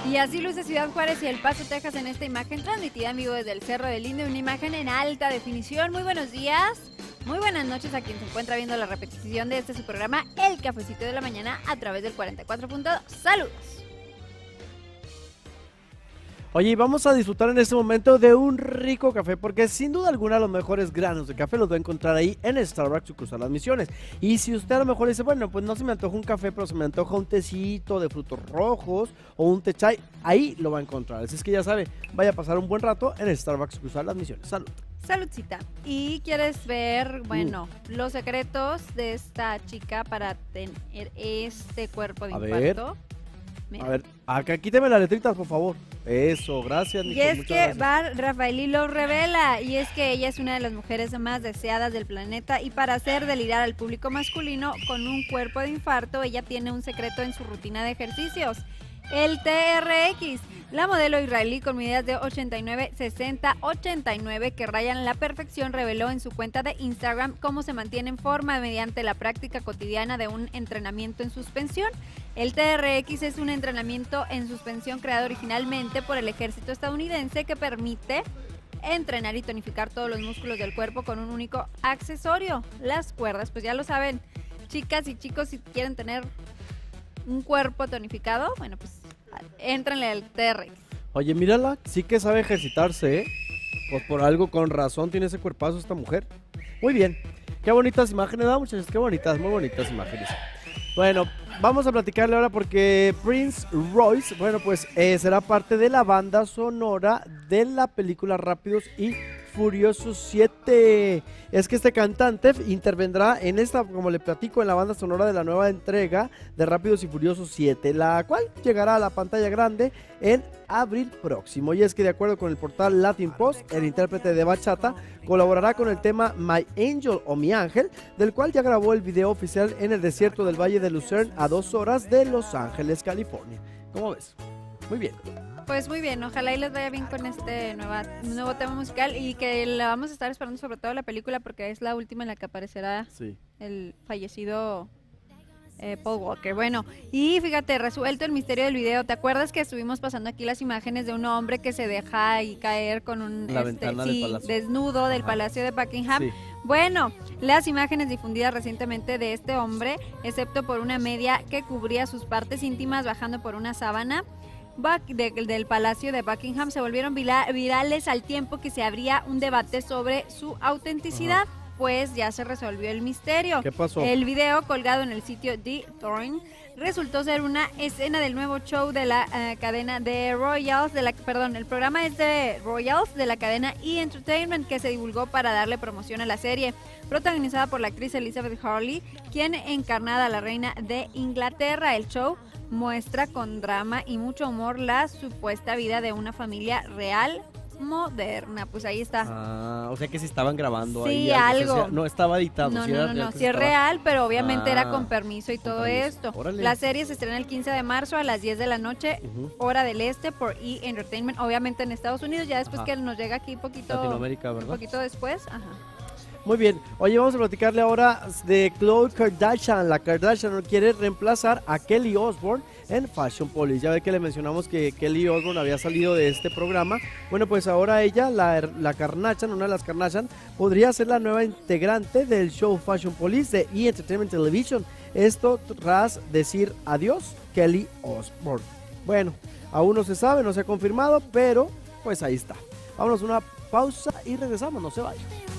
Y así luce Ciudad Juárez y El Paso, Texas en esta imagen transmitida en vivo desde el Cerro del Indio, una imagen en alta definición. Muy buenos días, muy buenas noches a quien se encuentra viendo la repetición de este su programa, El Cafecito de la Mañana, a través del 44.2. ¡Saludos! Oye, y vamos a disfrutar en este momento de un rico café, porque sin duda alguna los mejores granos de café los va a encontrar ahí en Starbucks Sucursal Las Misiones. Y si usted a lo mejor dice, bueno, pues no se me antoja un café, pero se me antoja un tecito de frutos rojos o un té chai, ahí lo va a encontrar. Así es que ya sabe, vaya a pasar un buen rato en Starbucks Sucursal Las Misiones. Salud. Saludcita. ¿Y quieres ver, bueno, los secretos de esta chica para tener este cuerpo de infarto? A ver, acá quíteme las letritas, por favor. Eso, gracias, Nico. Y es que Bar Rafaeli lo revela, y es que ella es una de las mujeres más deseadas del planeta, y para hacer delirar al público masculino con un cuerpo de infarto, ella tiene un secreto en su rutina de ejercicios. El TRX, la modelo israelí con medidas de 89, 60, 89 que rayan la perfección, reveló en su cuenta de Instagram cómo se mantiene en forma mediante la práctica cotidiana de un entrenamiento en suspensión. El TRX es un entrenamiento en suspensión creado originalmente por el ejército estadounidense que permite entrenar y tonificar todos los músculos del cuerpo con un único accesorio, las cuerdas. Pues ya lo saben, chicas y chicos, si quieren tener un cuerpo tonificado, bueno, pues éntrenle al TRX. Oye, mírala, sí que sabe ejercitarse, ¿eh? Pues por algo, con razón, tiene ese cuerpazo esta mujer. Muy bien, qué bonitas imágenes, ¿no, muchachos? Qué bonitas, muy bonitas imágenes. Bueno, vamos a platicarle ahora porque Prince Royce, bueno, pues será parte de la banda sonora de la película Rápidos y Furiosos 7. Es que este cantante intervendrá en esta, como le platico, en la banda sonora de la nueva entrega de Rápidos y Furiosos 7, la cual llegará a la pantalla grande en abril próximo. Y es que de acuerdo con el portal Latin Post, el intérprete de bachata colaborará con el tema My Angel o Mi Ángel, del cual ya grabó el video oficial en el desierto del Valle de Lucerne, a 2 horas de Los Ángeles, California. ¿Cómo ves? Muy bien. Pues muy bien, ojalá y les vaya bien con este nuevo tema musical, y que la vamos a estar esperando, sobre todo la película, porque es la última en la que aparecerá el fallecido Paul Walker. Bueno, y fíjate, resuelto el misterio del video. ¿Te acuerdas que estuvimos pasando aquí las imágenes de un hombre que se deja ahí caer con un desnudo del Palacio de Buckingham? Sí. Bueno, las imágenes difundidas recientemente de este hombre, excepto por una media que cubría sus partes íntimas bajando por una sábana del Palacio de Buckingham, se volvieron virales al tiempo que se abría un debate sobre su autenticidad. Pues ya se resolvió el misterio. ¿Qué pasó? El video colgado en el sitio The Thorn resultó ser una escena del nuevo show de la cadena de Royals, el programa es de Royals de la cadena E! Entertainment, que se divulgó para darle promoción a la serie, protagonizada por la actriz Elizabeth Hurley, quien encarnaba a la reina de Inglaterra. El show muestra con drama y mucho humor la supuesta vida de una familia real moderna. Pues ahí está. O sea que se estaban grabando ahí. Sí, algo. O sea, no estaba editado. No, sí es real, pero obviamente era con permiso y todo esto. Órale. La serie se estrena el 15 de marzo a las 10 de la noche, hora del este, por E! Entertainment, obviamente en Estados Unidos, ya después que nos llega aquí Latinoamérica, ¿verdad? Un poquito después. Muy bien, oye, vamos a platicarle ahora de Khloe Kardashian. La Kardashian quiere reemplazar a Kelly Osbourne en Fashion Police. Ya ve que le mencionamos que Kelly Osbourne había salido de este programa. Bueno, pues ahora ella, la Kardashian, una de las Kardashian, podría ser la nueva integrante del show Fashion Police de E! Entertainment Television. Esto tras decir adiós Kelly Osbourne. Bueno, aún no se sabe, no se ha confirmado, pero pues ahí está. Vámonos a una pausa y regresamos, no se vayan.